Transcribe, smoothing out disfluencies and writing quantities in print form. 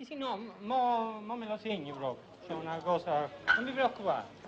sì, no, mo me lo segni proprio. C'è una cosa... Non mi preoccupare.